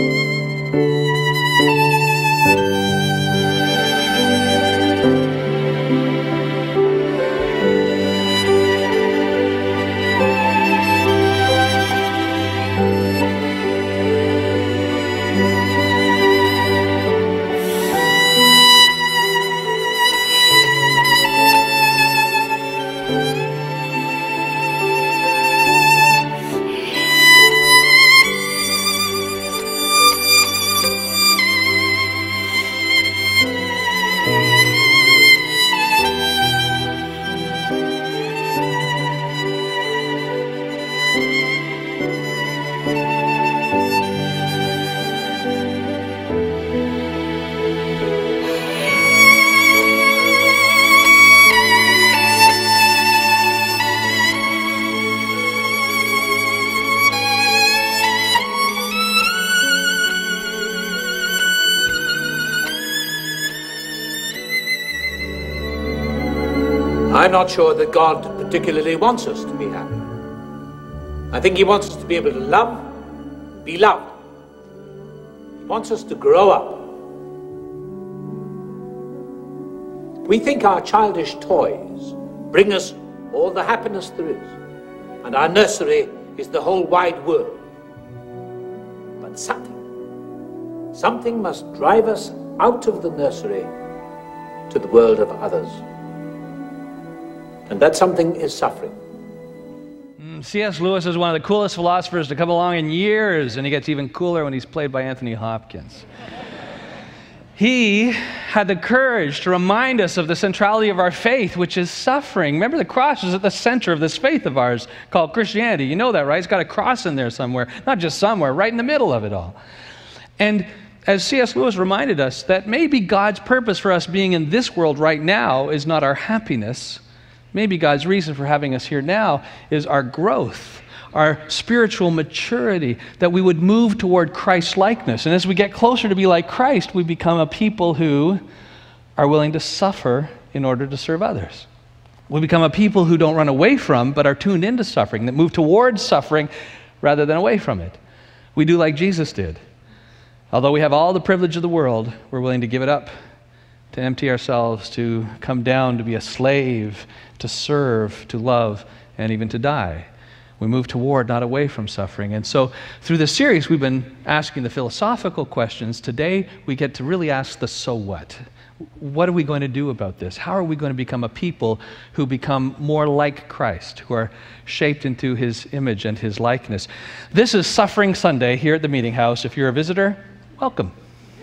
I'm not sure that God particularly wants us to be happy. I think He wants us to be able to love, be loved. He wants us to grow up. We think our childish toys bring us all the happiness there is, and our nursery is the whole wide world. But something must drive us out of the nursery to the world of others. And that something is suffering. C.S. Lewis is one of the coolest philosophers to come along in years, and he gets even cooler when he's played by Anthony Hopkins. He had the courage to remind us of the centrality of our faith, which is suffering. Remember, the cross is at the center of this faith of ours called Christianity. You know that, right? It's got a cross in there somewhere. Not just somewhere, right in the middle of it all. And as C.S. Lewis reminded us, that maybe God's purpose for us being in this world right now is not our happiness. Maybe God's reason for having us here now is our growth, our spiritual maturity, that we would move toward Christ-likeness. And as we get closer to be like Christ, we become a people who are willing to suffer in order to serve others. We become a people who don't run away from, but are tuned into suffering, that move towards suffering rather than away from it. We do like Jesus did. Although we have all the privilege of the world, we're willing to give it up, to empty ourselves, to come down, to be a slave, to serve, to love, and even to die. We move toward, not away from suffering. And so through this series, we've been asking the philosophical questions. Today, we get to really ask the so what. What are we going to do about this? How are we going to become a people who become more like Christ, who are shaped into His image and His likeness? This is Suffering Sunday here at the Meeting House. If you're a visitor, welcome.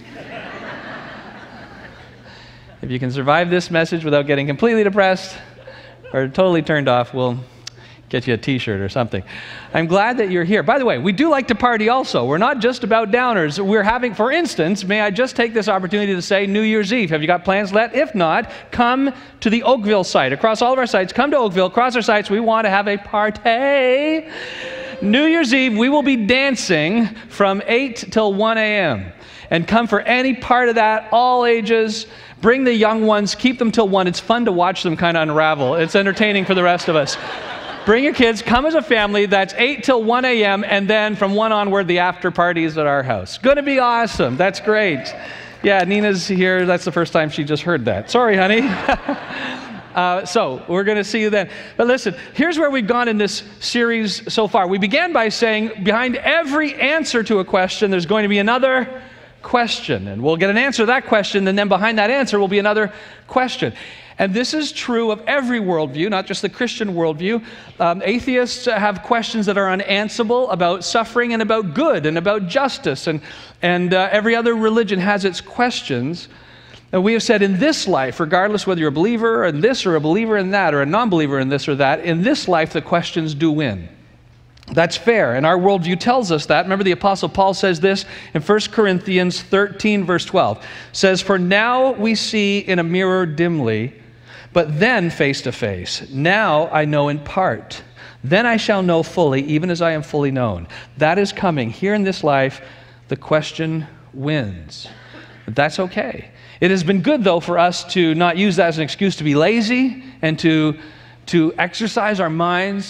If you can survive this message without getting completely depressed or totally turned off, we'll get you a t-shirt or something. I'm glad that you're here. By the way, we do like to party also. We're not just about downers. We're having, for instance, may I just take this opportunity to say New Year's Eve. Have you got plans yet? If not, come to the Oakville site. Across all of our sites, come to Oakville. Across our sites, we want to have a party. New Year's Eve, we will be dancing from 8 till 1 a.m. And come for any part of that, all ages. Bring the young ones, keep them till 1. It's fun to watch them kind of unravel. It's entertaining for the rest of us. Bring your kids, come as a family. That's 8 till 1 a.m. And then from 1 onward, the after party is at our house. Going to be awesome. That's great. Yeah, Nina's here. That's the first time she just heard that. Sorry, honey. So we're going to see you then. But listen, here's where we've gone in this series so far. We began by saying behind every answer to a question, there's going to be another question. And we'll get an answer to that question, and then behind that answer will be another question. And this is true of every worldview, not just the Christian worldview. Atheists have questions that are unanswerable about suffering and about good and about justice. And every other religion has its questions. And we have said in this life, regardless whether you're a believer in this or a believer in that or a non-believer in this or that, in this life the questions do win. That's fair, and our worldview tells us that. Remember, the Apostle Paul says this in 1 Corinthians 13, verse 12. Says, "For now we see in a mirror dimly, but then face to face. Now I know in part. Then I shall know fully, even as I am fully known." That is coming. Here in this life, the question wins. But that's okay. It has been good, though, for us to not use that as an excuse to be lazy and to exercise our minds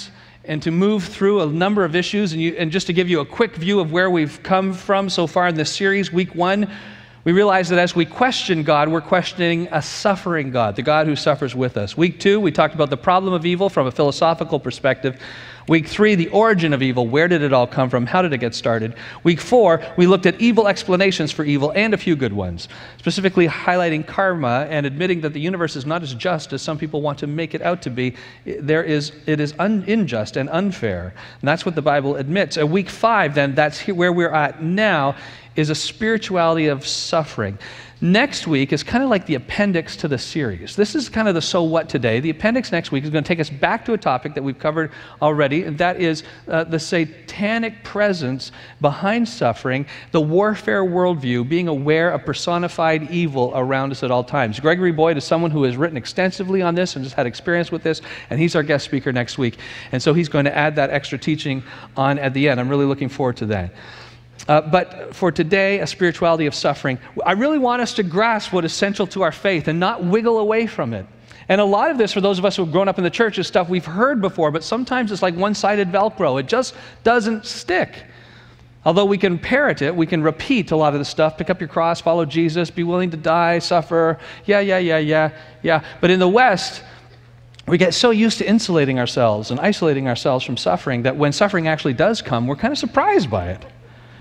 and to move through a number of issues. And just to give you a quick view of where we've come from so far in this series, week 1, we realize that as we question God, we're questioning a suffering God, the God who suffers with us. Week 2, we talked about the problem of evil from a philosophical perspective. Week 3, the origin of evil. Where did it all come from? How did it get started? Week 4, we looked at evil explanations for evil and a few good ones, specifically highlighting karma and admitting that the universe is not as just as some people want to make it out to be. It is unjust and unfair. And that's what the Bible admits. Week 5, then, that's where we're at now, is a spirituality of suffering. Next week is kind of like the appendix to the series. This is kind of the so what today. The appendix next week is going to take us back to a topic that we've covered already, and that is the satanic presence behind suffering, the warfare worldview, being aware of personified evil around us at all times. Gregory Boyd is someone who has written extensively on this and just had experience with this, and he's our guest speaker next week. And so he's going to add that extra teaching on at the end. I'm really looking forward to that. But for today, a spirituality of suffering, I really want us to grasp what is central to our faith and not wiggle away from it. And a lot of this, for those of us who have grown up in the church, is stuff we've heard before, but sometimes it's like one-sided Velcro. It just doesn't stick. Although we can parrot it, we can repeat a lot of the stuff, pick up your cross, follow Jesus, be willing to die, suffer, yeah. But in the West, we get so used to insulating ourselves and isolating ourselves from suffering that when suffering actually does come, we're kind of surprised by it.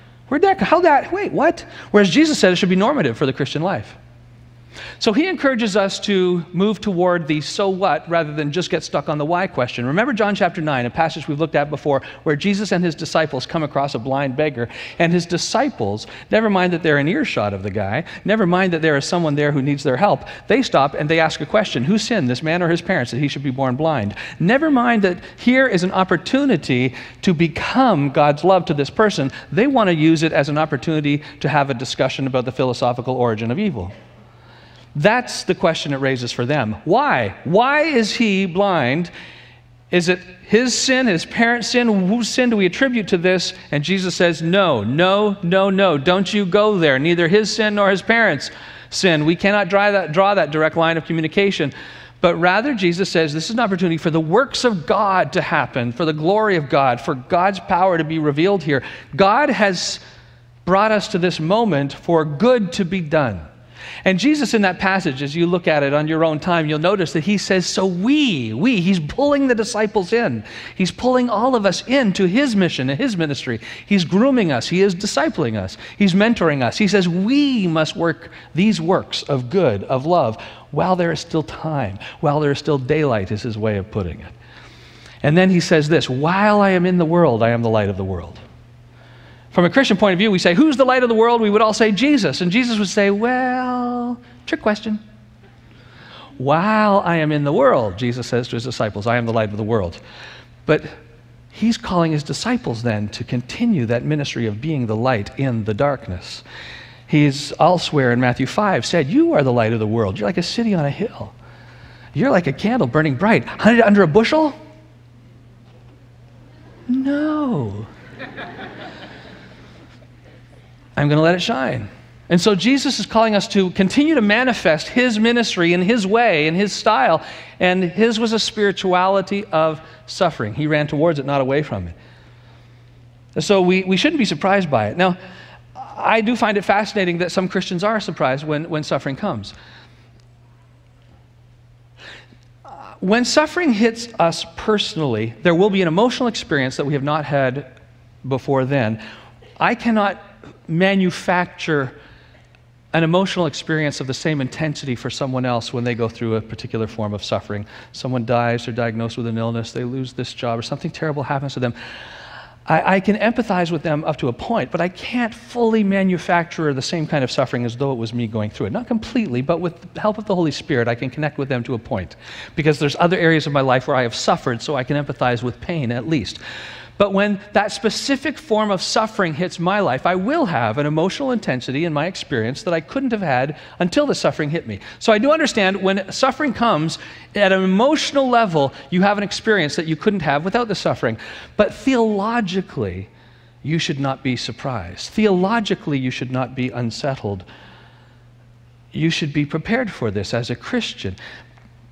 Wait, what? Whereas Jesus said it should be normative for the Christian life. So he encourages us to move toward the so what rather than just get stuck on the why question. Remember John chapter 9, a passage we've looked at before, where Jesus and his disciples come across a blind beggar, and his disciples, never mind that they're in earshot of the guy, never mind that there is someone there who needs their help, they stop and they ask a question: who sinned, this man or his parents, that he should be born blind? Never mind that here is an opportunity to become God's love to this person. They want to use it as an opportunity to have a discussion about the philosophical origin of evil. That's the question it raises for them. Why? Why is he blind? Is it his sin, his parents' sin? Whose sin do we attribute to this? And Jesus says, no. Don't you go there. Neither his sin nor his parents' sin. We cannot draw that direct line of communication. But rather, Jesus says this is an opportunity for the works of God to happen, for the glory of God, for God's power to be revealed here. God has brought us to this moment for good to be done. And Jesus in that passage, as you look at it on your own time, you'll notice that he says, so he's pulling the disciples in. He's pulling all of us into his mission and his ministry. He's grooming us. He is discipling us. He's mentoring us. He says we must work these works of good, of love, while there is still time, while there is still daylight, is his way of putting it. And then he says this: while I am in the world, I am the light of the world. From a Christian point of view, we say, who's the light of the world? We would all say Jesus. And Jesus would say, well, trick question. While I am in the world, Jesus says to his disciples, I am the light of the world. But he's calling his disciples then to continue that ministry of being the light in the darkness. He's elsewhere in Matthew 5 said, you are the light of the world. You're like a city on a hill. You're like a candle burning bright. Hide it under a bushel? No. I'm going to let it shine. And so Jesus is calling us to continue to manifest his ministry in his way, in his style, and his was a spirituality of suffering. He ran towards it, not away from it. So we shouldn't be surprised by it. Now, I do find it fascinating that some Christians are surprised when suffering comes. When suffering hits us personally, there will be an emotional experience that we have not had before then. I cannot manufacture an emotional experience of the same intensity for someone else when they go through a particular form of suffering. Someone dies, they're diagnosed with an illness, they lose this job, or something terrible happens to them. I can empathize with them up to a point, but I can't fully manufacture the same kind of suffering as though it was me going through it. Not completely, but with the help of the Holy Spirit, I can connect with them to a point. Because there's other areas of my life where I have suffered, so I can empathize with pain at least. But when that specific form of suffering hits my life, I will have an emotional intensity in my experience that I couldn't have had until the suffering hit me. So I do understand when suffering comes, at an emotional level, you have an experience that you couldn't have without the suffering. But theologically, you should not be surprised. Theologically, you should not be unsettled. You should be prepared for this as a Christian.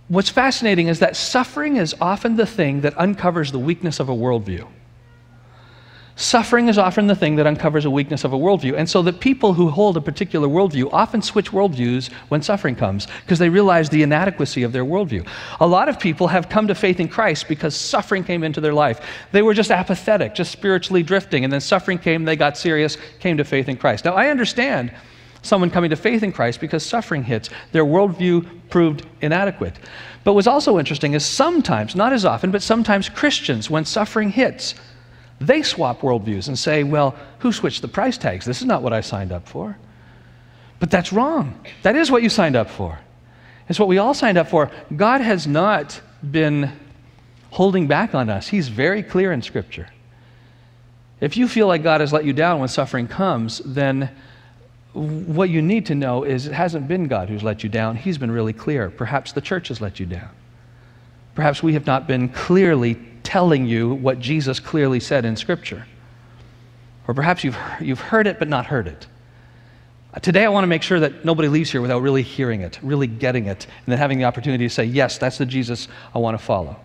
what's fascinating is that suffering is often the thing that uncovers the weakness of a worldview. Suffering is often the thing that uncovers a weakness of a worldview. And so the people who hold a particular worldview often switch worldviews when suffering comes because they realize the inadequacy of their worldview. A lot of people have come to faith in Christ because suffering came into their life. They were just apathetic, just spiritually drifting, and then suffering came, they got serious, came to faith in Christ. Now, I understand someone coming to faith in Christ because suffering hits. Their worldview proved inadequate. But what's also interesting is sometimes, not as often, but sometimes Christians, when suffering hits, they swap worldviews and say, well, who switched the price tags? This is not what I signed up for. But that's wrong. That is what you signed up for. It's what we all signed up for. God has not been holding back on us. He's very clear in Scripture. If you feel like God has let you down when suffering comes, then what you need to know is it hasn't been God who's let you down. He's been really clear. Perhaps the church has let you down. Perhaps we have not been clearly telling you what Jesus clearly said in Scripture. Or perhaps you've heard it but not heard it. Today I want to make sure that nobody leaves here without really hearing it, really getting it, and then having the opportunity to say, yes, that's the Jesus I want to follow.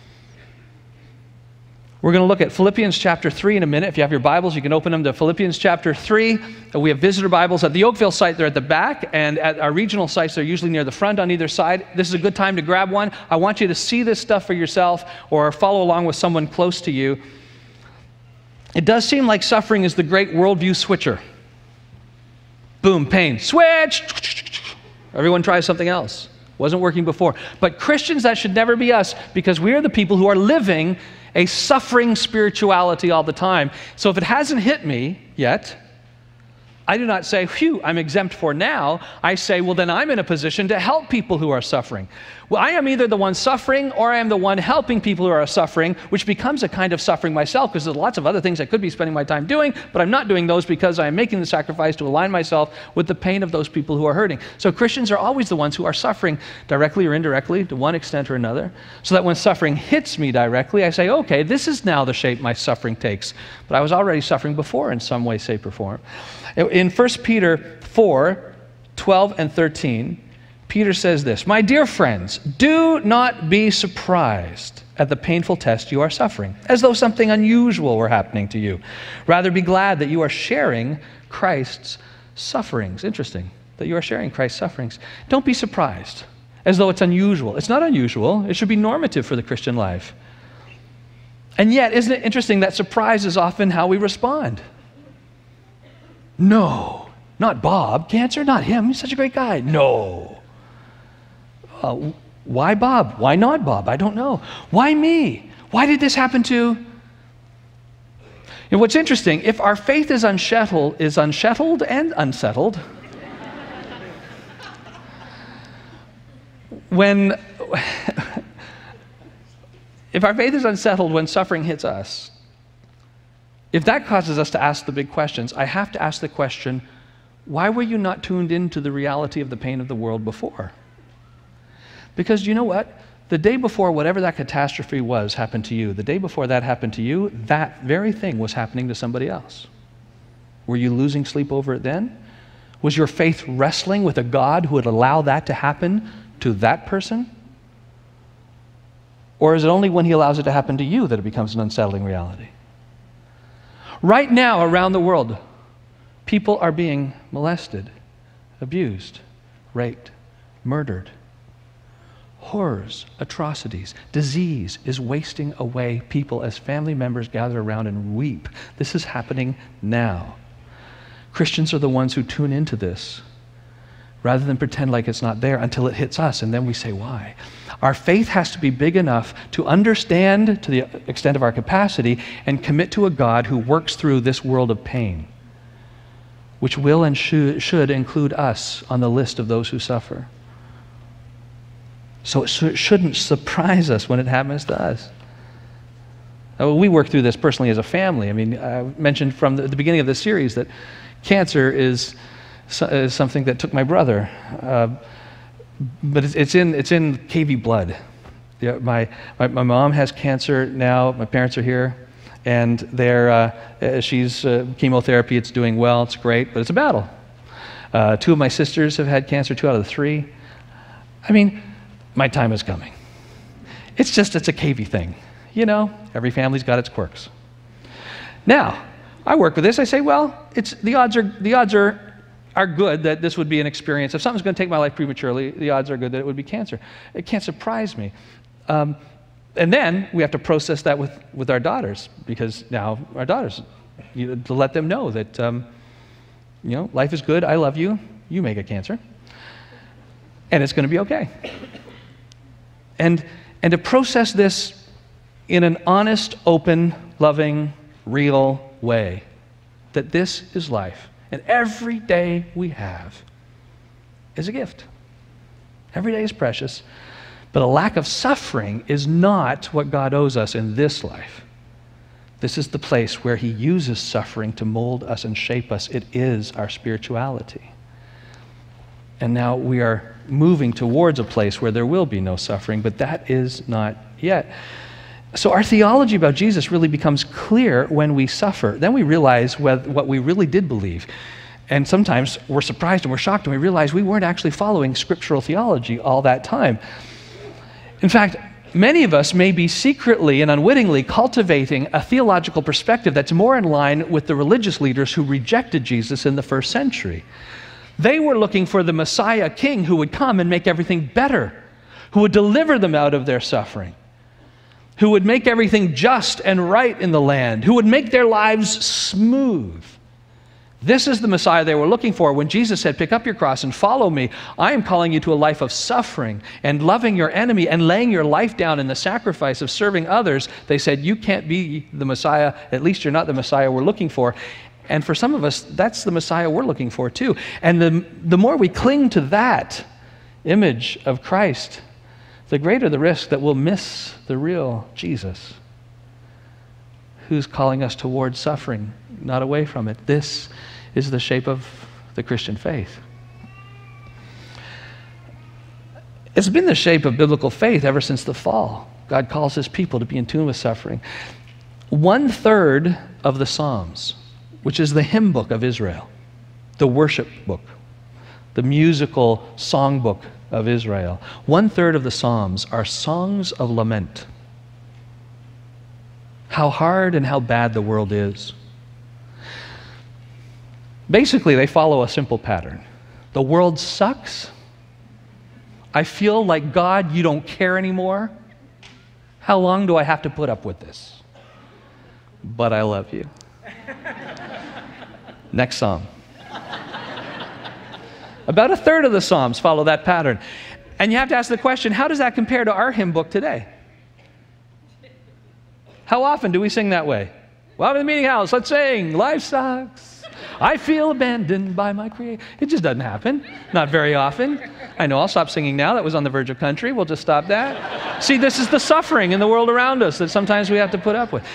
We're going to look at Philippians chapter 3 in a minute. If you have your Bibles, you can open them to Philippians chapter 3. We have visitor Bibles at the Oakville site. They're at the back, and at our regional sites, they're usually near the front on either side. This is a good time to grab one. I want you to see this stuff for yourself or follow along with someone close to you. It does seem like suffering is the great worldview switcher. Boom, pain, switch. Everyone tries something else. Wasn't working before. But Christians, that should never be us, because we are the people who are living a suffering spirituality all the time. So if it hasn't hit me yet, I do not say, phew, I'm exempt for now. I say, well, then I'm in a position to help people who are suffering. Well, I am either the one suffering or I am the one helping people who are suffering, which becomes a kind of suffering myself because there's lots of other things I could be spending my time doing, but I'm not doing those because I am making the sacrifice to align myself with the pain of those people who are hurting. So Christians are always the ones who are suffering directly or indirectly to one extent or another, so that when suffering hits me directly, I say, okay, this is now the shape my suffering takes. But I was already suffering before in some way, shape, or form. In 1 Peter 4, 12 and 13, Peter says this, "My dear friends, do not be surprised at the painful test you are suffering, as though something unusual were happening to you. Rather be glad that you are sharing Christ's sufferings." Interesting, that you are sharing Christ's sufferings. Don't be surprised, as though it's unusual. It's not unusual. It should be normative for the Christian life. And yet, isn't it interesting that surprise is often how we respond? No, not Bob. Cancer, not him. He's such a great guy. No. Why Bob? Why not Bob? I don't know. Why me? Why did this happen to? And what's interesting, if our faith is unsettled and unsettled, if our faith is unsettled when suffering hits us, if that causes us to ask the big questions, I have to ask the question, why were you not tuned into the reality of the pain of the world before? Because you know what? The day before whatever that catastrophe was happened to you, the day before that happened to you, that very thing was happening to somebody else. Were you losing sleep over it then? Was your faith wrestling with a God who would allow that to happen to that person? Or is it only when he allows it to happen to you that it becomes an unsettling reality? Right now, around the world, people are being molested, abused, raped, murdered. Horrors, atrocities, disease is wasting away people as family members gather around and weep. This is happening now. Christians are the ones who tune into this rather than pretend like it's not there until it hits us, and then we say, why? Our faith has to be big enough to understand to the extent of our capacity and commit to a God who works through this world of pain, which will and should include us on the list of those who suffer. So it shouldn't surprise us when it happens to us. We work through this personally as a family. I mean, I mentioned from the beginning of the series that cancer is something that took my brother. But it's in KV blood. Yeah, my mom has cancer now. My parents are here, and she's chemotherapy. It's doing well. It's great, but it's a battle. 2 of my sisters have had cancer. 2 out of the 3. I mean, my time is coming. It's a cavey thing. You know, every family's got its quirks. Now, I work with this. I say, well, the odds are good that this would be an experience. If something's going to take my life prematurely, the odds are good that it would be cancer. It can't surprise me. And then we have to process that with our daughters, because now our daughters, to let them know that, life is good. I love you. You may get cancer. And it's going to be okay. And to process this in an honest, open, loving, real way, that this is life. And every day we have is a gift. Every day is precious. But a lack of suffering is not what God owes us in this life. This is the place where He uses suffering to mold us and shape us. It is our spirituality. And now we are moving towards a place where there will be no suffering, but that is not yet. So our theology about Jesus really becomes clear when we suffer. Then we realize what we really did believe. And sometimes we're surprised and we're shocked and we realize we weren't actually following scriptural theology all that time. In fact, many of us may be secretly and unwittingly cultivating a theological perspective that's more in line with the religious leaders who rejected Jesus in the first century. They were looking for the Messiah king who would come and make everything better, who would deliver them out of their suffering, who would make everything just and right in the land, who would make their lives smooth. This is the Messiah they were looking for. When Jesus said, pick up your cross and follow me, I am calling you to a life of suffering and loving your enemy and laying your life down in the sacrifice of serving others. They said, you can't be the Messiah. At least you're not the Messiah we're looking for. And for some of us, that's the Messiah we're looking for too. And the more we cling to that image of Christ, the greater the risk that we'll miss the real Jesus, who's calling us towards suffering, not away from it. This is the shape of the Christian faith. It's been the shape of biblical faith ever since the fall. God calls His people to be in tune with suffering. 1/3 of the Psalms, which is the hymn book of Israel, the worship book, the musical songbook of Israel, 1/3 of the Psalms are songs of lament. How hard and how bad the world is. Basically, they follow a simple pattern. The world sucks. I feel like, God, you don't care anymore. How long do I have to put up with this? But I love you. Next psalm. About 1/3 of the Psalms follow that pattern. And you have to ask the question, how does that compare to our hymn book today? How often do we sing that way? Welcome to the meeting house, let's sing, life sucks. I feel abandoned by my Creator. It just doesn't happen, not very often. I know, I'll stop singing now. That was on the verge of country. We'll just stop that. See, this is the suffering in the world around us that sometimes we have to put up with.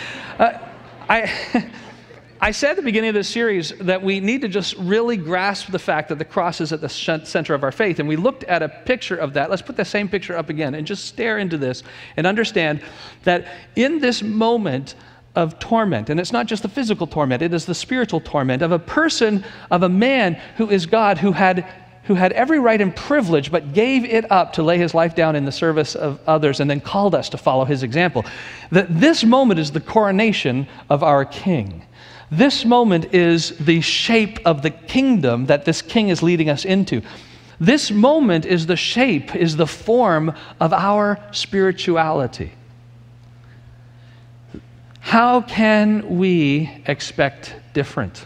I said at the beginning of this series that we need to just really grasp the fact that the cross is at the center of our faith. And we looked at a picture of that. Let's put the same picture up again and just stare into this and understand that in this moment of torment, and it's not just the physical torment, it is the spiritual torment of a person, of a man who is God, who had every right and privilege, but gave it up to lay his life down in the service of others and then called us to follow his example. That this moment is the coronation of our King. This moment is the shape of the kingdom that this king is leading us into. This moment is the shape, is the form of our spirituality. How can we expect different?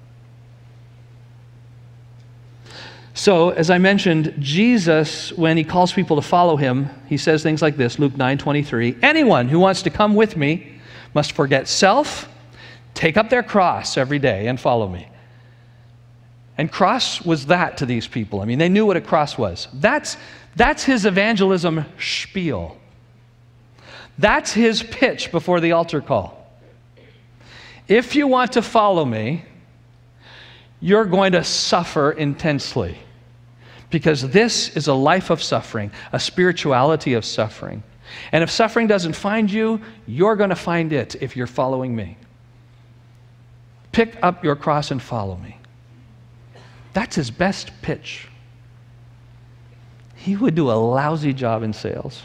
So, as I mentioned, Jesus, when he calls people to follow him, he says things like this, Luke 9:23, anyone who wants to come with me must forget self, take up their cross every day and follow me. And cross was that to these people. I mean, they knew what a cross was. That's his evangelism spiel. That's his pitch before the altar call. If you want to follow me, you're going to suffer intensely, because this is a life of suffering, a spirituality of suffering. And if suffering doesn't find you, you're going to find it if you're following me. Pick up your cross and follow me. That's his best pitch. he would do a lousy job in sales.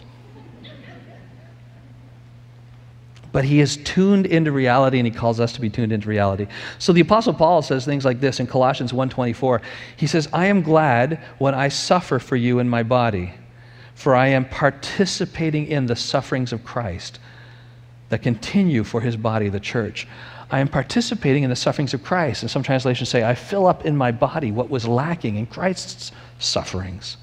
But he is tuned into reality, and he calls us to be tuned into reality. So the Apostle Paul says things like this in Colossians 1:24. He says, I am glad when I suffer for you in my body, for I am participating in the sufferings of Christ that continue for his body, the church. I am participating in the sufferings of Christ. And some translations say, I fill up in my body what was lacking in Christ's sufferings.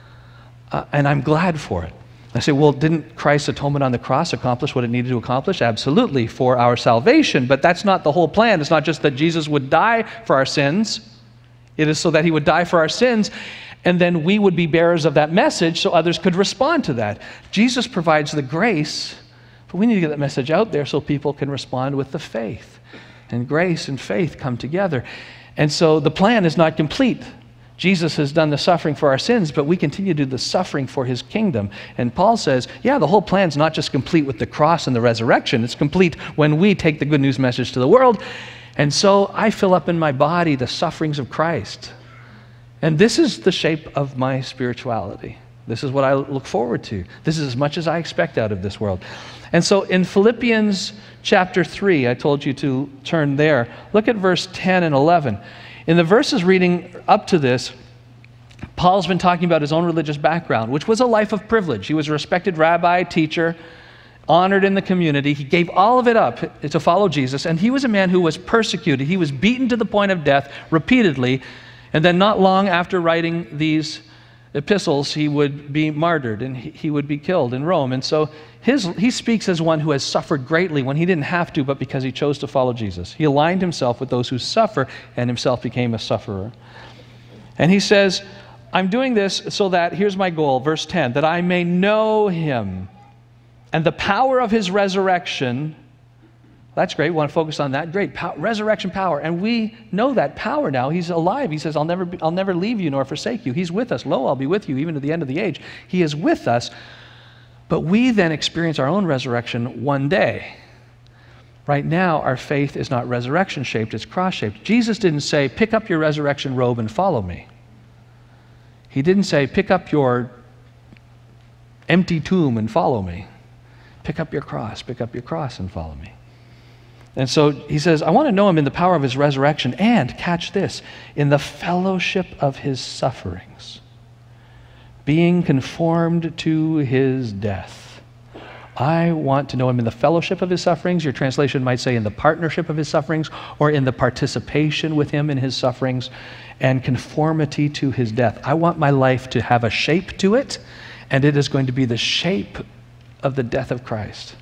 And I'm glad for it. I say, well, didn't Christ's atonement on the cross accomplish what it needed to accomplish? Absolutely, for our salvation. But that's not the whole plan. It's not just that Jesus would die for our sins. It is so that he would die for our sins, and then we would be bearers of that message so others could respond to that. Jesus provides the grace, but we need to get that message out there so people can respond with the faith. And grace and faith come together. And so the plan is not complete. Jesus has done the suffering for our sins, but we continue to do the suffering for his kingdom. And Paul says, yeah, the whole plan's not just complete with the cross and the resurrection. It's complete when we take the good news message to the world. And so I fill up in my body the sufferings of Christ. And this is the shape of my spirituality. This is what I look forward to. This is as much as I expect out of this world. And so in Philippians chapter 3, I told you to turn there. Look at verse 10 and 11. In the verses reading up to this, Paul's been talking about his own religious background, which was a life of privilege. He was a respected rabbi, teacher, honored in the community. He gave all of it up to follow Jesus, and he was a man who was persecuted. He was beaten to the point of death repeatedly, and then not long after writing these epistles, he would be martyred, and he would be killed in Rome. And so he speaks as one who has suffered greatly when he didn't have to, but because he chose to follow Jesus. He aligned himself with those who suffer, and himself became a sufferer. And he says, I'm doing this so that, here's my goal, verse 10, that I may know him and the power of his resurrection. That's great. We want to focus on that. Great. Resurrection power. And we know that power now. He's alive. He says, I'll never leave you nor forsake you. He's with us. Lo, I'll be with you even to the end of the age. He is with us. But we then experience our own resurrection one day. Right now, our faith is not resurrection-shaped, it's cross-shaped. Jesus didn't say, pick up your resurrection robe and follow me. He didn't say, pick up your empty tomb and follow me. Pick up your cross and follow me. And so he says, I want to know him in the power of his resurrection and, catch this, in the fellowship of his sufferings, being conformed to his death. I want to know him in the fellowship of his sufferings. Your translation might say in the partnership of his sufferings, or in the participation with him in his sufferings, and conformity to his death. I want my life to have a shape to it, and it is going to be the shape of the death of Christ.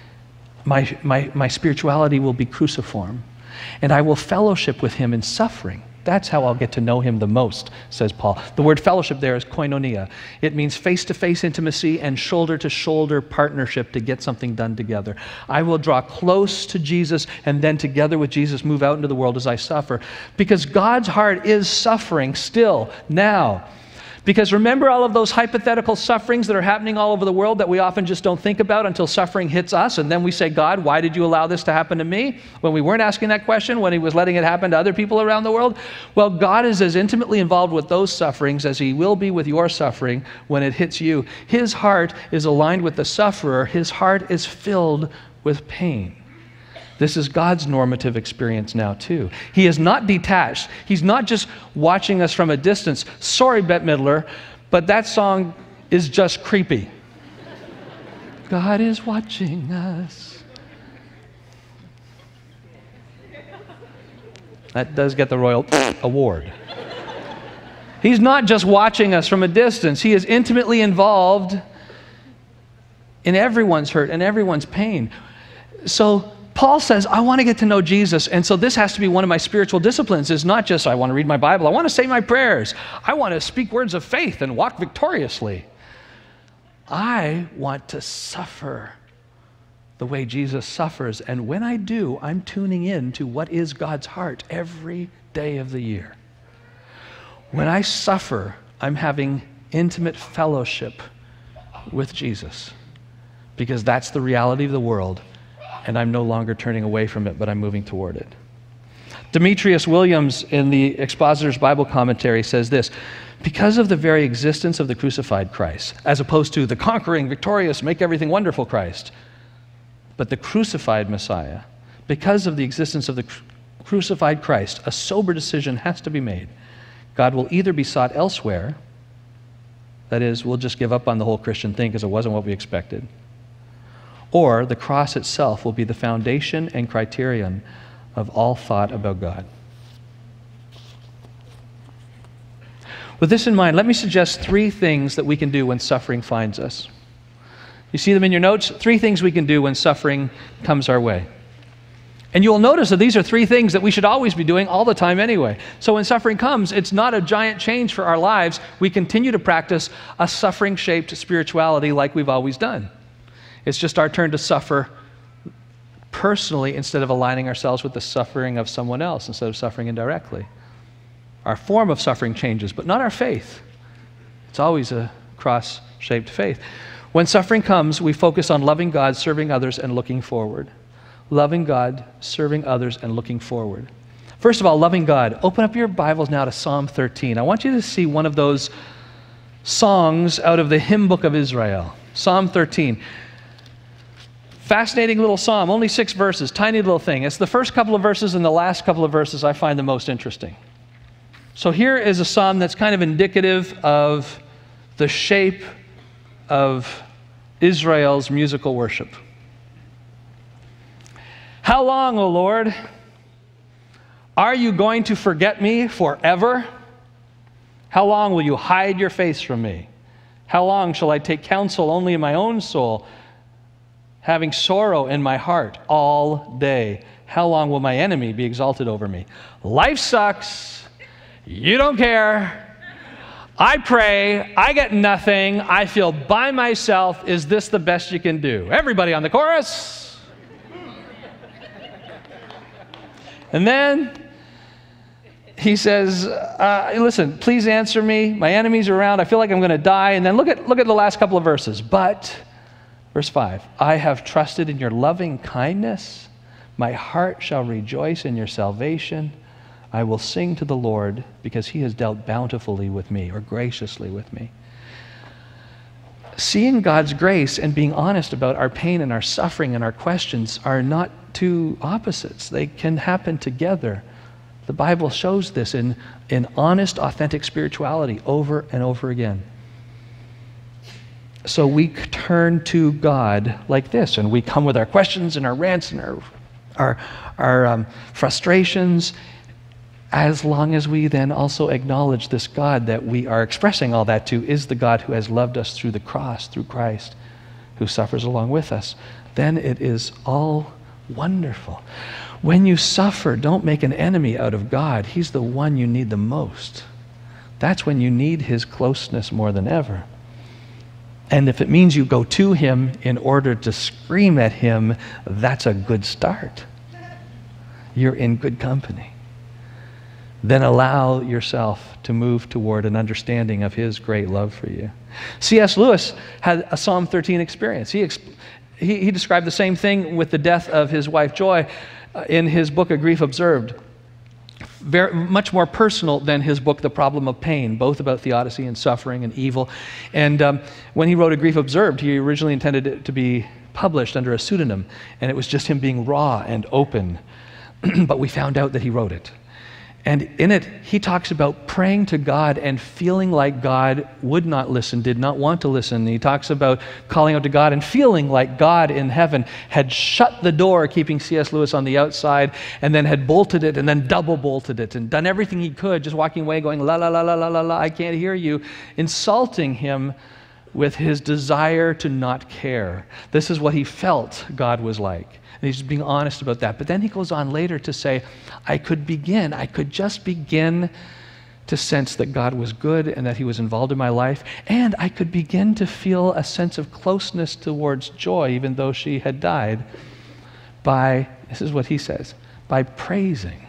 My spirituality will be cruciform, and I will fellowship with him in suffering. That's how I'll get to know him the most, says Paul. The word fellowship there is koinonia. It means face-to-face intimacy and shoulder-to-shoulder partnership to get something done together. I will draw close to Jesus and then together with Jesus move out into the world as I suffer. Because God's heart is suffering still, now. Because remember all of those hypothetical sufferings that are happening all over the world that we often just don't think about until suffering hits us, and then we say, God, why did you allow this to happen to me? When we weren't asking that question, when he was letting it happen to other people around the world? Well, God is as intimately involved with those sufferings as he will be with your suffering when it hits you. His heart is aligned with the sufferer. His heart is filled with pain. This is God's normative experience now, too. He is not detached. He's not just watching us from a distance. Sorry, Bette Midler, but that song is just creepy. God is watching us. That does get the Royal Award. He's not just watching us from a distance. He is intimately involved in everyone's hurt and everyone's pain. So Paul says, I want to get to know Jesus, and so this has to be one of my spiritual disciplines. It's not just I want to read my Bible, I want to say my prayers. I want to speak words of faith and walk victoriously. I want to suffer the way Jesus suffers, and when I do, I'm tuning in to what is God's heart every day of the year. When I suffer, I'm having intimate fellowship with Jesus, because that's the reality of the world. And I'm no longer turning away from it, but I'm moving toward it. Demetrius Williams in the Expositor's Bible Commentary says this, Because of the very existence of the crucified Christ, as opposed to the conquering, victorious, make everything wonderful Christ, but the crucified Messiah, because of the existence of the crucified Christ, a sober decision has to be made. God will either be sought elsewhere, that is, we'll just give up on the whole Christian thing because it wasn't what we expected, or the cross itself will be the foundation and criterion of all thought about God. With this in mind, let me suggest 3 things that we can do when suffering finds us. You see them in your notes? 3 things we can do when suffering comes our way. And you'll notice that these are 3 things that we should always be doing all the time anyway. So when suffering comes, it's not a giant change for our lives. We continue to practice a suffering-shaped spirituality like we've always done. It's just our turn to suffer personally instead of aligning ourselves with the suffering of someone else, instead of suffering indirectly. Our form of suffering changes, but not our faith. It's always a cross-shaped faith. When suffering comes, we focus on loving God, serving others, and looking forward. Loving God, serving others, and looking forward. First of all, loving God. Open up your Bibles now to Psalm 13. I want you to see one of those songs out of the hymn book of Israel. Psalm 13. Fascinating little psalm, only 6 verses, tiny little thing. It's the first couple of verses and the last couple of verses I find the most interesting. So here is a psalm that's kind of indicative of the shape of Israel's musical worship. How long, O Lord, are you going to forget me forever? How long will you hide your face from me? How long shall I take counsel only in my own soul, having sorrow in my heart all day? How long will my enemy be exalted over me? Life sucks. You don't care. I pray. I get nothing. I feel by myself. Is this the best you can do? Everybody on the chorus. And then he says, listen, please answer me. My enemies are around. I feel like I'm going to die. And then look at the last couple of verses. But, verse 5, I have trusted in your loving kindness. My heart shall rejoice in your salvation. I will sing to the Lord because he has dealt bountifully with me, or graciously with me. Seeing God's grace and being honest about our pain and our suffering and our questions are not two opposites. They can happen together. The Bible shows this in honest, authentic spirituality over and over again. So we turn to God like this, and we come with our questions and our rants and our frustrations, as long as we then also acknowledge this God that we are expressing all that to is the God who has loved us through the cross, through Christ, who suffers along with us. Then it is all wonderful. When you suffer, don't make an enemy out of God. He's the one you need the most. That's when you need his closeness more than ever. And if it means you go to him in order to scream at him, that's a good start. You're in good company. Then allow yourself to move toward an understanding of his great love for you. C.S. Lewis had a Psalm 13 experience. He described the same thing with the death of his wife Joy in his book, A Grief Observed. Much more personal than his book, The Problem of Pain, both about theodicy and suffering and evil. And when he wrote A Grief Observed, he originally intended it to be published under a pseudonym, and it was just him being raw and open. But we found out that he wrote it. And in it, he talks about praying to God and feeling like God would not listen, did not want to listen. He talks about calling out to God and feeling like God in heaven had shut the door, keeping C.S. Lewis on the outside, and then had bolted it and then double bolted it and done everything he could, just walking away going, la, la, la, la, la, la, la, I can't hear you, insulting him with his desire to not care. This is what he felt God was like. And he's being honest about that. But then he goes on later to say, I could just begin to sense that God was good and that he was involved in my life. And I could begin to feel a sense of closeness towards Joy, even though she had died, by, this is what he says, by praising.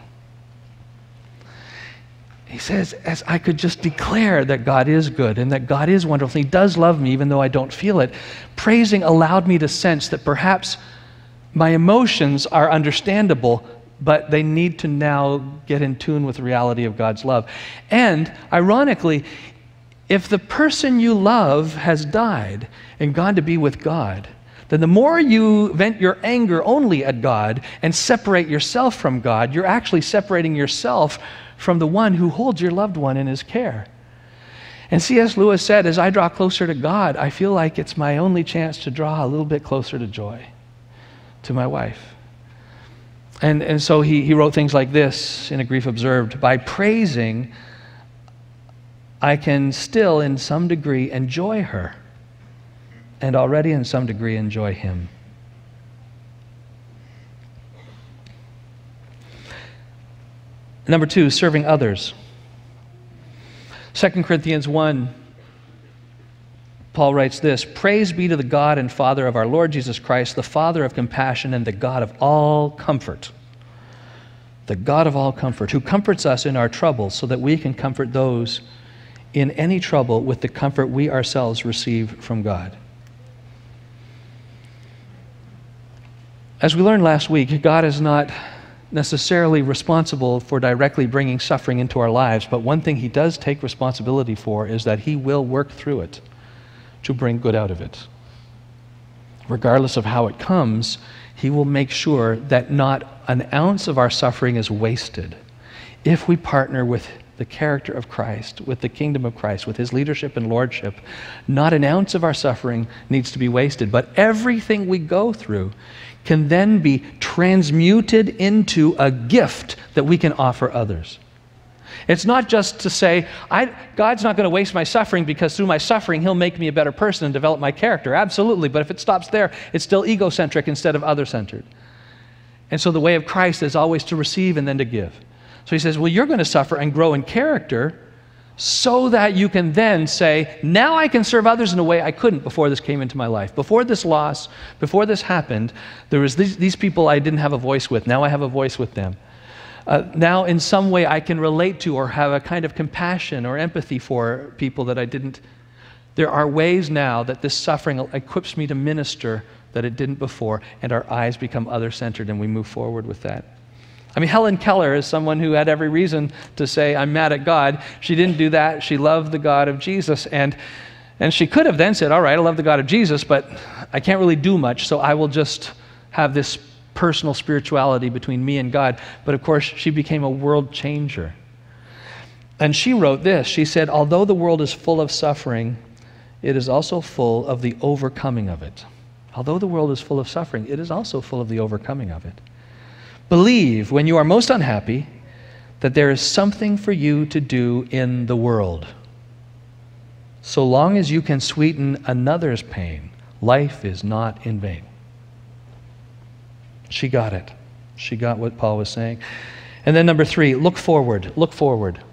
He says, as I could just declare that God is good and that God is wonderful, he does love me even though I don't feel it. Praising allowed me to sense that perhaps my emotions are understandable, but they need to now get in tune with the reality of God's love. And ironically, if the person you love has died and gone to be with God, then the more you vent your anger only at God and separate yourself from God, you're actually separating yourself from the one who holds your loved one in his care. And C.S. Lewis said, as I draw closer to God, I feel like it's my only chance to draw a little bit closer to joy, to my wife. And so he wrote things like this in A Grief Observed: by praising, I can still in some degree enjoy her, and already in some degree enjoy him. Number 2, serving others. 2 Corinthians 1, Paul writes this: praise be to the God and Father of our Lord Jesus Christ, the Father of compassion and the God of all comfort. The God of all comfort, who comforts us in our troubles so that we can comfort those in any trouble with the comfort we ourselves receive from God. As we learned last week, God is not necessarily responsible for directly bringing suffering into our lives, but one thing he does take responsibility for is that he will work through it to bring good out of it. Regardless of how it comes, he will make sure that not an ounce of our suffering is wasted if we partner with the character of Christ, with the kingdom of Christ, with his leadership and lordship. Not an ounce of our suffering needs to be wasted, but everything we go through can then be transmuted into a gift that we can offer others. It's not just to say, God's not going to waste my suffering because through my suffering he'll make me a better person and develop my character. Absolutely, but if it stops there, it's still egocentric instead of other-centered. And so the way of Christ is always to receive and then to give. So he says, well, you're going to suffer and grow in character so that you can then say, now I can serve others in a way I couldn't before this came into my life. Before this loss, before this happened, there was these people I didn't have a voice with. Now I have a voice with them. Now in some way I can relate to or have a kind of compassion or empathy for people that I didn't. There are ways now that this suffering equips me to minister that it didn't before, and our eyes become other-centered and we move forward with that. I mean, Helen Keller is someone who had every reason to say, I'm mad at God. She didn't do that. She loved the God of Jesus. And she could have then said, all right, I love the God of Jesus, but I can't really do much, so I will just have this personal spirituality between me and God. But of course, she became a world changer. And she wrote this. She said, although the world is full of suffering, it is also full of the overcoming of it. Although the world is full of suffering, it is also full of the overcoming of it. Believe, when you are most unhappy, that there is something for you to do in the world. So long as you can sweeten another's pain, life is not in vain. She got it. She got what Paul was saying. And then number 3, look forward. Look forward.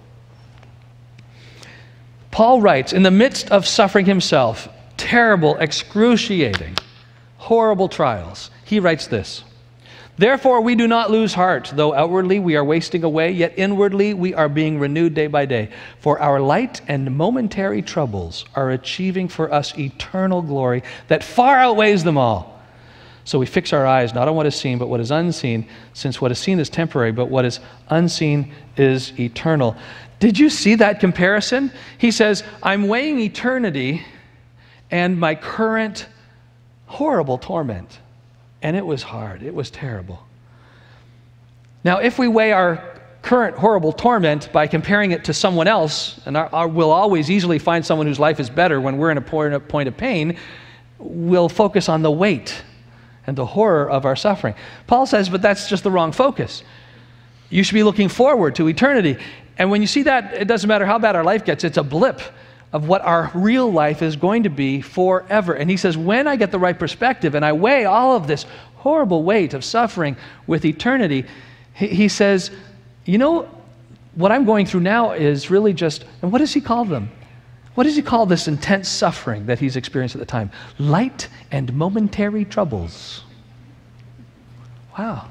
Paul writes, in the midst of suffering himself, terrible, excruciating, horrible trials, he writes this: therefore we do not lose heart, though outwardly we are wasting away, yet inwardly we are being renewed day by day. For our light and momentary troubles are achieving for us eternal glory that far outweighs them all. So we fix our eyes not on what is seen, but what is unseen, since what is seen is temporary, but what is unseen is eternal. Did you see that comparison? He says, I'm weighing eternity and my current horrible torment. And it was hard. It was terrible. Now, if we weigh our current horrible torment by comparing it to someone else, and we'll always easily find someone whose life is better when we're in a point of pain, we'll focus on the weight and the horror of our suffering. Paul says, but that's just the wrong focus. You should be looking forward to eternity. And when you see that, it doesn't matter how bad our life gets, it's a blip of what our real life is going to be forever. And he says, when I get the right perspective and I weigh all of this horrible weight of suffering with eternity, he says, you know, what I'm going through now is really just, and what does he call them? What does he call this intense suffering that he's experienced at the time? Light and momentary troubles. Wow.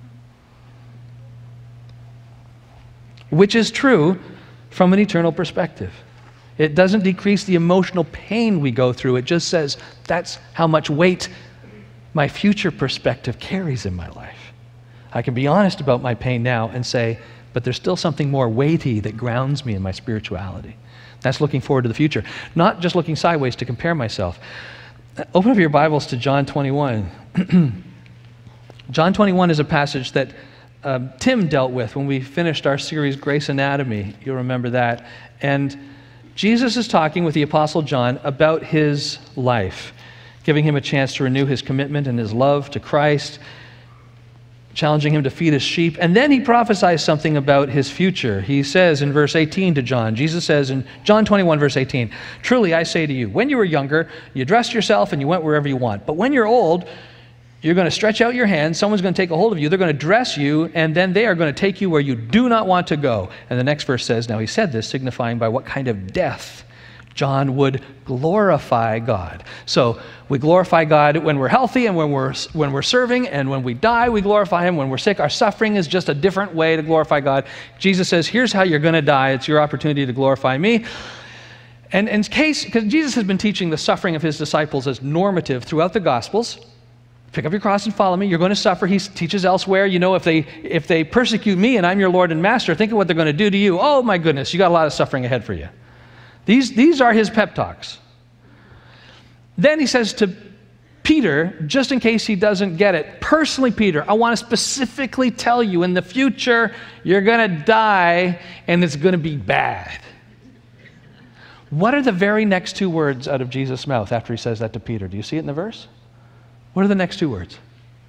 Which is true from an eternal perspective. It doesn't decrease the emotional pain we go through. It just says that's how much weight my future perspective carries in my life. I can be honest about my pain now and say, but there's still something more weighty that grounds me in my spirituality. That's looking forward to the future, not just looking sideways to compare myself. Open up your Bibles to John 21. John 21 is a passage that Tim dealt with when we finished our series, Grace Anatomy. You'll remember that. And Jesus is talking with the Apostle John about his life, giving him a chance to renew his commitment and his love to Christ, challenging him to feed his sheep. And then he prophesies something about his future. He says in verse 18 to John, Jesus says in John 21, verse 18, "Truly I say to you, when you were younger, you dressed yourself and you went wherever you want. But when you're old, you're going to stretch out your hand, someone's going to take a hold of you, they're going to dress you, and then they are going to take you where you do not want to go." And the next verse says, now he said this, signifying by what kind of death John would glorify God. So we glorify God when we're healthy and when we're serving, and when we die, we glorify him. When we're sick, our suffering is just a different way to glorify God. Jesus says, here's how you're going to die. It's your opportunity to glorify me. And in case, because Jesus has been teaching the suffering of his disciples as normative throughout the Gospels. Pick up your cross and follow me. You're going to suffer. He teaches elsewhere, you know, if they persecute me and I'm your Lord and Master, think of what they're going to do to you. Oh my goodness, you got a lot of suffering ahead for you. These are his pep talks. Then he says to Peter, just in case he doesn't get it, personally, Peter, I want to specifically tell you, in the future, you're going to die and it's going to be bad. What are the very next two words out of Jesus' mouth after he says that to Peter? Do you see it in the verse? What are the next two words?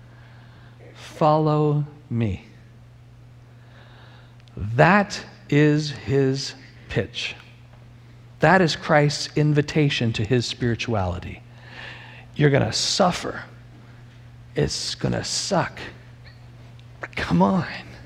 Follow me. That is his pitch. That is Christ's invitation to his spirituality. You're going to suffer. It's going to suck. Come on.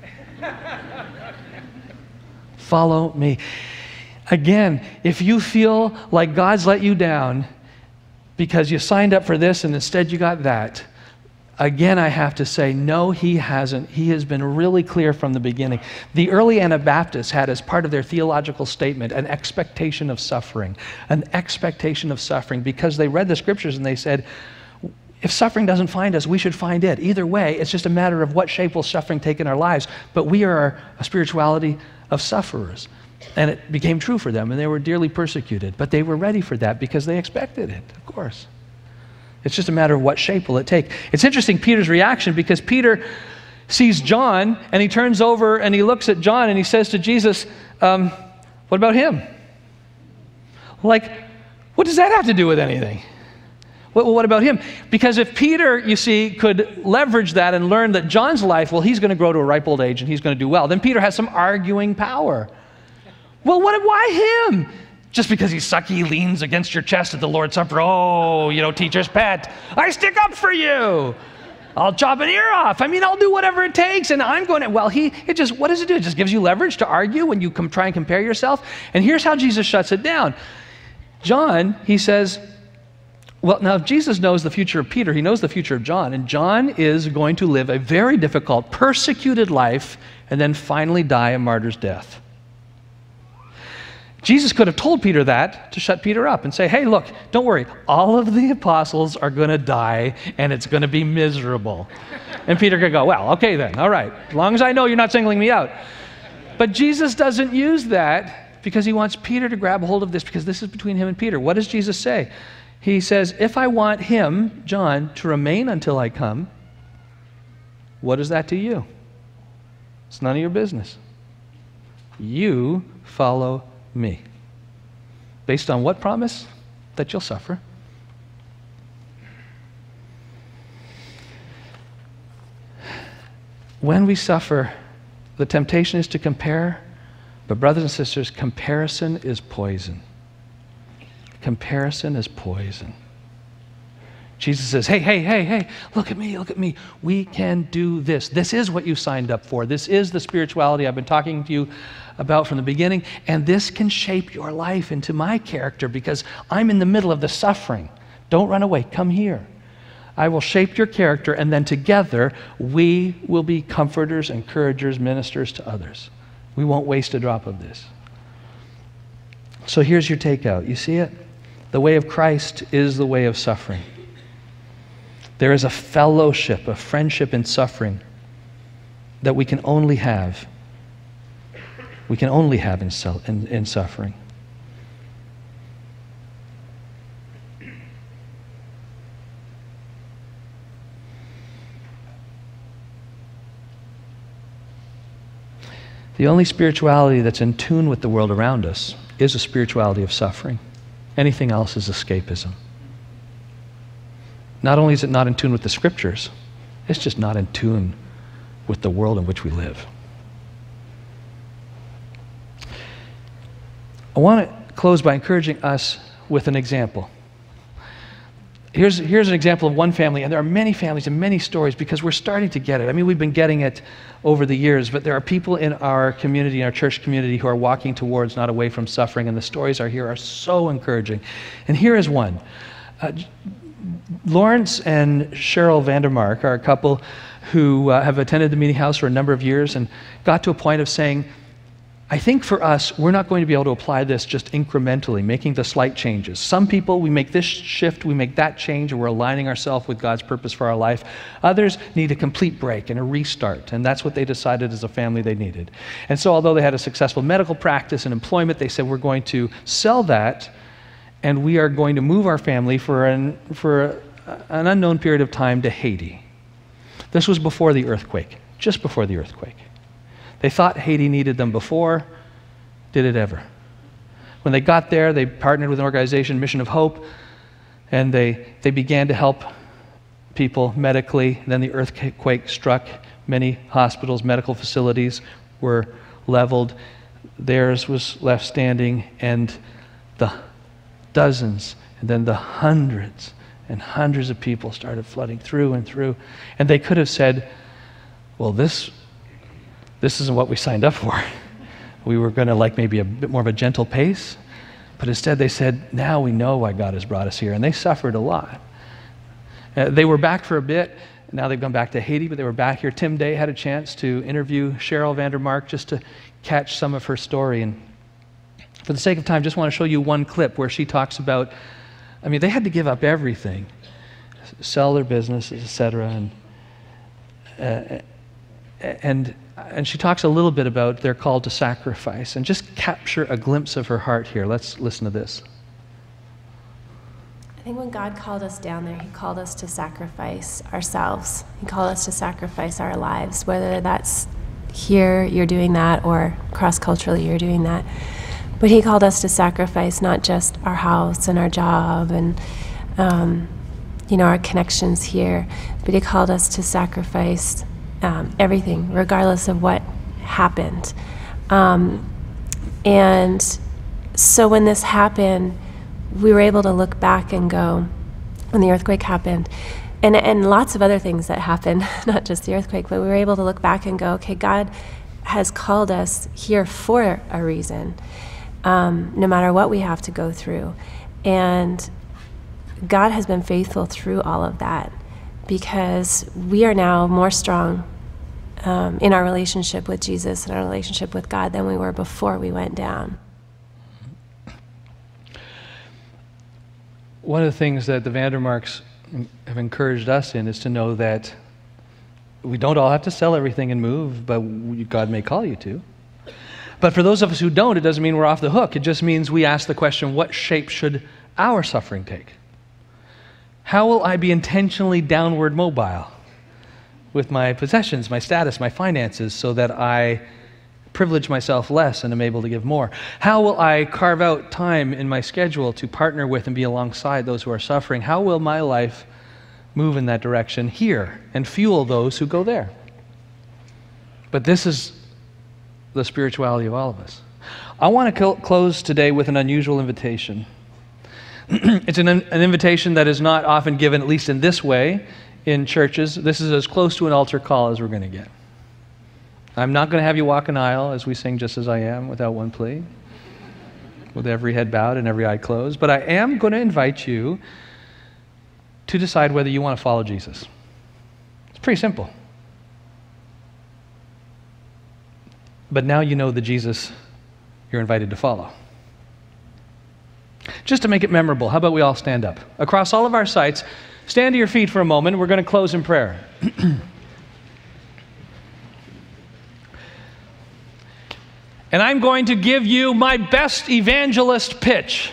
Follow me. Again, if you feel like God's let you down because you signed up for this and instead you got that, again, I have to say, no, he hasn't. He has been really clear from the beginning. The early Anabaptists had as part of their theological statement an expectation of suffering, because they read the scriptures and they said, if suffering doesn't find us, we should find it. Either way, it's just a matter of what shape will suffering take in our lives, but we are a spirituality of sufferers. And it became true for them, and they were dearly persecuted, but they were ready for that because they expected it, of course. It's just a matter of what shape will it take. It's interesting, Peter's reaction, because Peter sees John, and he turns over and he looks at John and he says to Jesus, what about him? Like, what does that have to do with anything? Well, what about him? Because if Peter, you see, could leverage that and learn that John's life, well, he's going to grow to a ripe old age and he's going to do well, then Peter has some arguing power. Well, why him? Just because he's sucky, leans against your chest at the Lord's Supper. Oh, you know, teacher's pet. I stick up for you. I'll chop an ear off. I mean, I'll do whatever it takes. And I'm going to, well, what does it do? It just gives you leverage to argue when you try and compare yourself. And here's how Jesus shuts it down. John, he says, well, now Jesus knows the future of Peter. He knows the future of John. And John is going to live a very difficult, persecuted life and then finally die a martyr's death. Jesus could have told Peter that to shut Peter up and say, hey, look, don't worry. All of the apostles are going to die, and it's going to be miserable. And Peter could go, well, okay then, all right. As long as I know you're not singling me out. But Jesus doesn't use that because he wants Peter to grab a hold of this, because this is between him and Peter. What does Jesus say? He says, if I want him, John, to remain until I come, what is that to you? It's none of your business. You follow me. Based on what promise? That you'll suffer. When we suffer, the temptation is to compare, but brothers and sisters, comparison is poison. Comparison is poison. Jesus says, hey, look at me. We can do this. This is what you signed up for. This is the spirituality I've been talking to you about from the beginning, and this can shape your life into my character because I'm in the middle of the suffering. Don't run away. Come here. I will shape your character, and then together we will be comforters, encouragers, ministers to others. We won't waste a drop of this. So here's your takeout. You see it? The way of Christ is the way of suffering. There is a fellowship, a friendship in suffering that we can only have we can only have in suffering. The only spirituality that's in tune with the world around us is a spirituality of suffering. Anything else is escapism. Not only is it not in tune with the Scriptures, it's just not in tune with the world in which we live. I want to close by encouraging us with an example. Here's an example of one family, and there are many families and many stories because we're starting to get it. I mean, we've been getting it over the years, but there are people in our community, in our church community, who are walking towards, not away from suffering, and the stories are so encouraging. And here is one. Lawrence and Cheryl Vandermark are a couple who have attended the meeting house for a number of years and got to a point of saying, I think for us, we're not going to be able to apply this just incrementally, making the slight changes. Some people, we make this shift, we make that change, and we're aligning ourselves with God's purpose for our life. Others need a complete break and a restart, and that's what they decided as a family they needed. And so although they had a successful medical practice and employment, they said, we're going to sell that, and we are going to move our family for an unknown period of time to Haiti. This was before the earthquake, just before the earthquake. They thought Haiti needed them before. Did it ever? When they got there, they partnered with an organization, Mission of Hope, and they began to help people medically. Then the earthquake struck. Many hospitals, medical facilities were leveled. Theirs was left standing, and the dozens, and then the hundreds and hundreds of people started flooding through and through. And they could have said, well, this isn't what we signed up for. We were going to like maybe a bit more of a gentle pace. But instead they said, now we know why God has brought us here. And they suffered a lot. They were back for a bit. Now they've gone back to Haiti, but they were back here. Tim Day had a chance to interview Cheryl Vandermark just to catch some of her story. And for the sake of time, just want to show you one clip where she talks about, I mean, they had to give up everything, sell their businesses, etc. And she talks a little bit about their call to sacrifice, and just capture a glimpse of her heart here. Let's listen to this. I think when God called us down there, He called us to sacrifice ourselves. He called us to sacrifice our lives, whether that's here, you're doing that, or cross-culturally, you're doing that. But He called us to sacrifice not just our house and our job and our connections here, but He called us to sacrifice everything, regardless of what happened. And so when this happened, we were able to look back and go, when the earthquake happened, and lots of other things that happened, not just the earthquake, but we were able to look back and go, okay, God has called us here for a reason, no matter what we have to go through. And God has been faithful through all of that, because we are now more strong in our relationship with Jesus and our relationship with God than we were before we went down. One of the things that the Vandermarks have encouraged us in is to know that we don't all have to sell everything and move, but God may call you to. But for those of us who don't, it doesn't mean we're off the hook. It just means we ask the question, what shape should our suffering take? How will I be intentionally downward mobile with my possessions, my status, my finances, so that I privilege myself less and am able to give more? How will I carve out time in my schedule to partner with and be alongside those who are suffering? How will my life move in that direction here and fuel those who go there? But this is the spirituality of all of us. I want to close today with an unusual invitation. It's an invitation that is not often given, at least in this way, in churches. This is as close to an altar call as we're going to get. I'm not going to have you walk an aisle as we sing Just As I Am without one plea, with every head bowed and every eye closed, but I am going to invite you to decide whether you want to follow Jesus. It's pretty simple. But now you know the Jesus you're invited to follow. Just to make it memorable, how about we all stand up? Across all of our sites, stand to your feet for a moment. We're going to close in prayer. And I'm going to give you my best evangelist pitch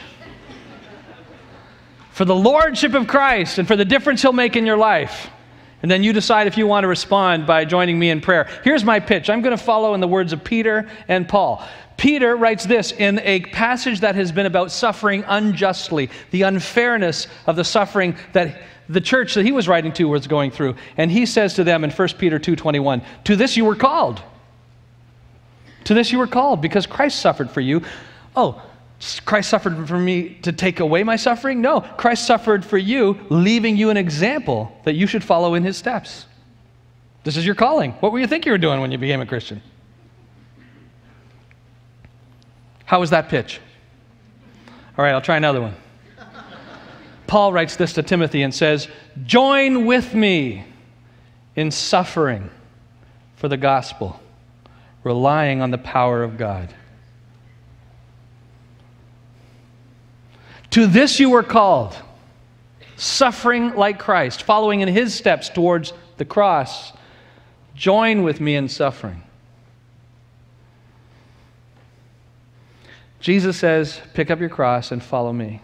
for the lordship of Christ and for the difference he'll make in your life. And then you decide if you want to respond by joining me in prayer. Here's my pitch. I'm going to follow in the words of Peter and Paul. Peter writes this in a passage that has been about suffering unjustly, the unfairness of the suffering that the church that he was writing to was going through. And he says to them in 1 Peter 2:21, to this you were called. To this you were called because Christ suffered for you. Oh, Christ suffered for me to take away my suffering? No, Christ suffered for you, leaving you an example that you should follow in his steps. This is your calling. What were you think you were doing when you became a Christian? How was that pitch? All right, I'll try another one. Paul writes this to Timothy and says, join with me in suffering for the gospel, relying on the power of God. To this you were called, suffering like Christ, following in his steps towards the cross. Join with me in suffering. Jesus says, pick up your cross and follow me.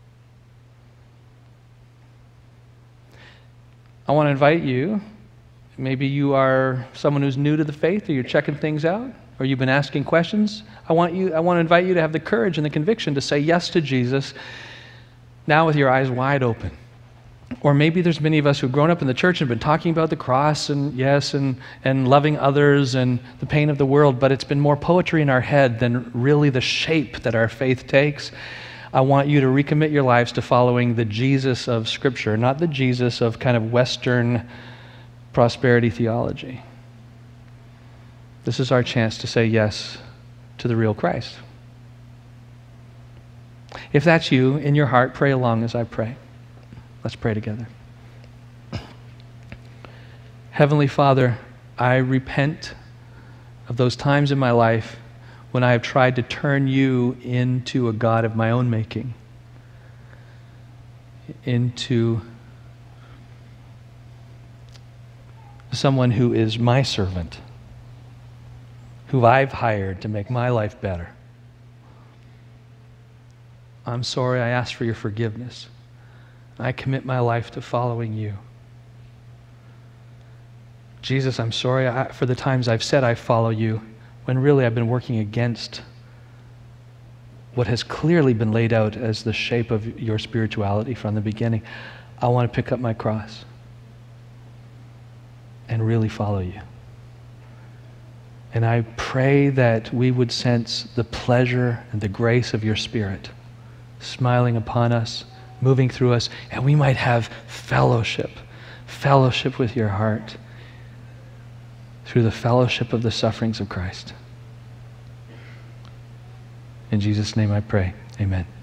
I want to invite you, maybe you are someone who's new to the faith, or you're checking things out, or you've been asking questions. I want to invite you to have the courage and the conviction to say yes to Jesus now with your eyes wide open. Or maybe there's many of us who've grown up in the church and been talking about the cross and yes, and loving others and the pain of the world, but it's been more poetry in our head than really the shape that our faith takes. I want you to recommit your lives to following the Jesus of Scripture, not the Jesus of kind of Western prosperity theology. This is our chance to say yes to the real Christ. If that's you, in your heart, pray along as I pray. Let's pray together. Heavenly Father, I repent of those times in my life when I have tried to turn you into a God of my own making, into someone who is my servant, who I've hired to make my life better. I'm sorry, I ask for your forgiveness. I commit my life to following you. Jesus, I'm sorry for the times I've said I follow you, when really I've been working against what has clearly been laid out as the shape of your spirituality from the beginning. I want to pick up my cross and really follow you. And I pray that we would sense the pleasure and the grace of your Spirit smiling upon us, moving through us, and we might have fellowship with your heart through the fellowship of the sufferings of Christ. In Jesus' name I pray, amen.